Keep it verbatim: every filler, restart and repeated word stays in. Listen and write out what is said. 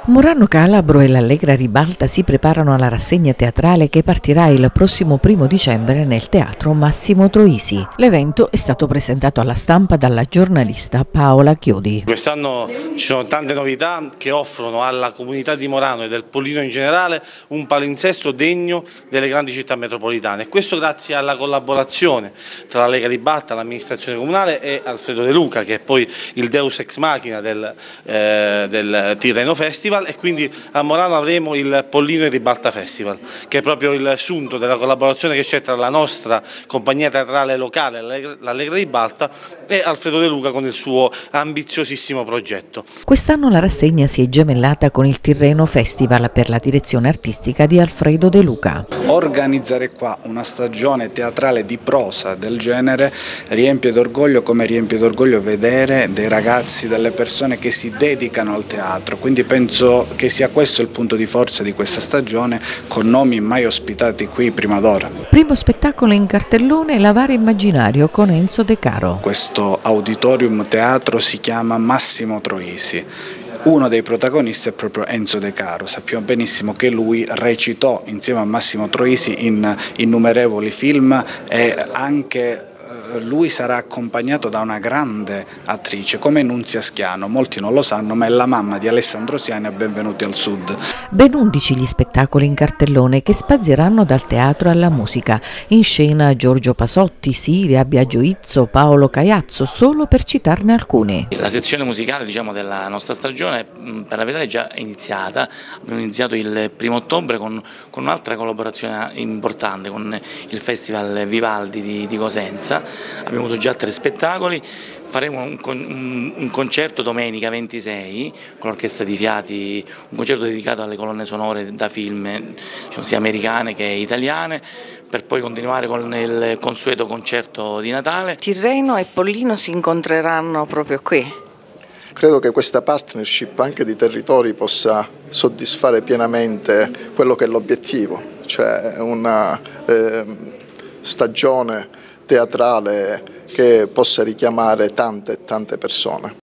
Morano Calabro e l'Allegra Ribalta si preparano alla rassegna teatrale che partirà il prossimo primo dicembre nel Teatro Massimo Troisi. L'evento è stato presentato alla stampa dalla giornalista Paola Chiodi. Quest'anno ci sono tante novità che offrono alla comunità di Morano e del Pollino in generale un palinsesto degno delle grandi città metropolitane. E questo grazie alla collaborazione tra l'Allegra Ribalta, l'amministrazione comunale e Alfredo De Luca, che è poi il deus ex machina del, eh, del Tirreno Festival. E quindi a Morano avremo il Pollino e Ribalta Festival, che è proprio il sunto della collaborazione che c'è tra la nostra compagnia teatrale locale, l'Allegra Ribalta, e Alfredo De Luca con il suo ambiziosissimo progetto. Quest'anno la rassegna si è gemellata con il Tirreno Festival per la direzione artistica di Alfredo De Luca. Organizzare qua una stagione teatrale di prosa del genere riempie d'orgoglio, come riempie d'orgoglio vedere dei ragazzi, delle persone che si dedicano al teatro, quindi penso che sia questo il punto di forza di questa stagione, con nomi mai ospitati qui prima d'ora. Primo spettacolo in cartellone, Lavare Immaginario con Enzo De Caro. Questo auditorium teatro si chiama Massimo Troisi. Uno dei protagonisti è proprio Enzo De Caro, sappiamo benissimo che lui recitò insieme a Massimo Troisi in innumerevoli film e anche lui sarà accompagnato da una grande attrice come Nunzia Schiano, molti non lo sanno ma è la mamma di Alessandro Siani a Benvenuti al Sud. Ben undici gli spettacoli in cartellone che spazieranno dal teatro alla musica, in scena Giorgio Pasotti, Siria, Biagio Izzo, Paolo Caiazzo, solo per citarne alcuni. La sezione musicale, diciamo, della nostra stagione per la verità è già iniziata, abbiamo iniziato il primo ottobre con, con un'altra collaborazione importante con il Festival Vivaldi di, di Cosenza. Abbiamo avuto già tre spettacoli, faremo un, un, un concerto domenica ventisei con l'Orchestra di Fiati, un concerto dedicato alle colonne sonore da film, diciamo, sia americane che italiane, per poi continuare con il consueto concerto di Natale. Tirreno e Pollino si incontreranno proprio qui. Credo che questa partnership anche di territori possa soddisfare pienamente quello che è l'obiettivo, cioè una eh, stagione teatrale che possa richiamare tante e tante persone.